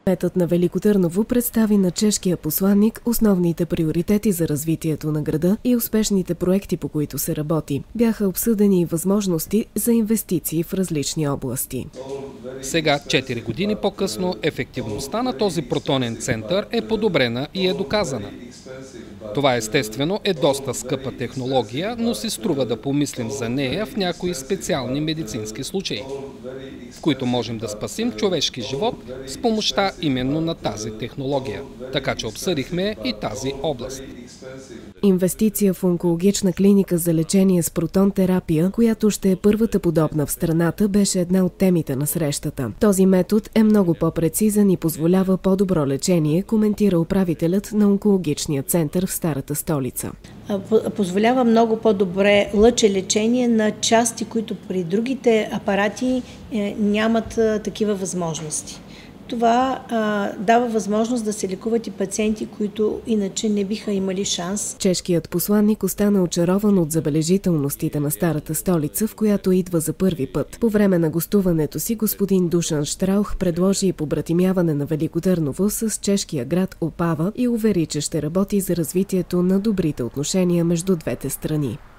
Кметът на Велико Търново представи на чешкия посланник основните приоритети за развитието на града и успешните проекти, по които се работи. Бяха обсъдени и възможности за инвестиции в различни области. Сега, 4 години по-късно, ефективността на този протонен център е подобрена и е доказана. Това естествено е доста скъпа технология, но се струва да помислим за нея в някои специални медицински случаи, в които можем да спасим човешки живот с помощта именно на тази технология. Така че обсъдихме и тази област. Инвестиция в онкологична клиника за лечение с протон-терапия, която ще е първата подобна в страната, беше една от темите на срещата. Този метод е много по-прецизен и позволява по-добро лечение, коментира управителят на онкологичния център в Старата столица. Позволява много по-добре лъчелечение на части, които при другите апарати нямат такива възможности. Това дава възможност да се лекуват и пациенти, които иначе не биха имали шанс. Чешкият посланник остана очарован от забележителностите на Старата столица, в която идва за първи път. По време на гостуването си господин Душан Штраух предложи и побратимяване на Велико Търново с чешкия град Опава и увери, че ще работи за развитието на добрите отношения между двете страни.